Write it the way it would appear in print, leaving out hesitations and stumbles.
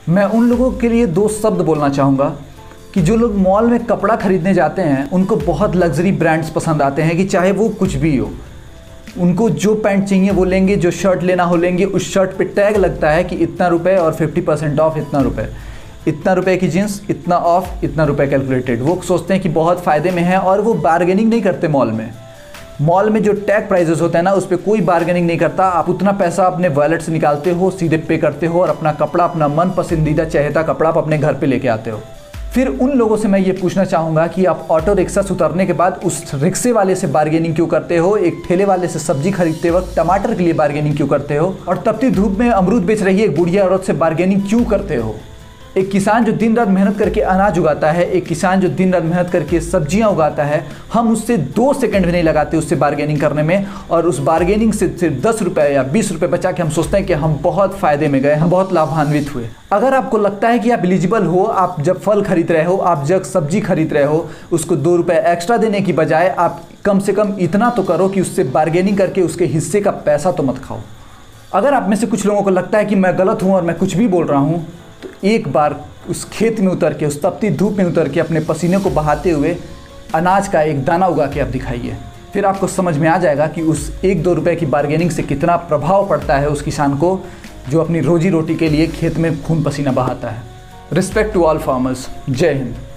मैं उन लोगों के लिए दो शब्द बोलना चाहूँगा कि जो लोग मॉल में कपड़ा खरीदने जाते हैं उनको बहुत लग्जरी ब्रांड्स पसंद आते हैं कि चाहे वो कुछ भी हो। उनको जो पैंट चाहिए वो लेंगे, जो शर्ट लेना हो लेंगे। उस शर्ट पे टैग लगता है कि इतना रुपए और 50% ऑफ इतना रुपए की जीन्स, इतना ऑफ, इतना रुपए कैलकुलेटेड। वो सोचते हैं कि बहुत फ़ायदे में है और वो बार्गेनिंग नहीं करते। मॉल में जो टैग प्राइजेस होते हैं ना, उस पर कोई बार्गेनिंग नहीं करता। आप उतना पैसा अपने वॉलेट से निकालते हो, सीधे पे करते हो और अपना कपड़ा, अपना मन पसंदीदा चहेता कपड़ा आप अपने घर पे लेके आते हो। फिर उन लोगों से मैं ये पूछना चाहूँगा कि आप ऑटो रिक्शा से उतरने के बाद उस रिक्शे वाले से बार्गेनिंग क्यों करते हो? एक ठेले वाले से सब्जी खरीदते वक्त टमाटर के लिए बार्गेनिंग क्यों करते हो? और तपती धूप में अमरूद बेच रही एक बुढ़िया औरत से बार्गेनिंग क्यों करते हो? एक किसान जो दिन रात मेहनत करके अनाज उगाता है, एक किसान जो दिन रात मेहनत करके सब्जियां उगाता है, हम उससे 2 सेकंड भी नहीं लगाते उससे बार्गेनिंग करने में। और उस बार्गेनिंग से सिर्फ 10 रुपये या 20 रुपये बचा के हम सोचते हैं कि हम बहुत फ़ायदे में गए, हम बहुत लाभान्वित हुए। अगर आपको लगता है कि आप एलिजिबल हो, आप जब फल खरीद रहे हो, आप जब सब्जी खरीद रहे हो, उसको 2 रुपये एक्स्ट्रा देने की बजाय आप कम से कम इतना तो करो कि उससे बार्गेनिंग करके उसके हिस्से का पैसा तो मत खाओ। अगर आप में से कुछ लोगों को लगता है कि मैं गलत हूँ और मैं कुछ भी बोल रहा हूँ, तो एक बार उस खेत में उतर के, उस तपती धूप में उतर के अपने पसीने को बहाते हुए अनाज का एक दाना उगा के आप दिखाइए। फिर आपको समझ में आ जाएगा कि उस 1-2 रुपए की बार्गेनिंग से कितना प्रभाव पड़ता है उस किसान को जो अपनी रोजी रोटी के लिए खेत में खून पसीना बहाता है। Respect to all farmers. जय हिंद।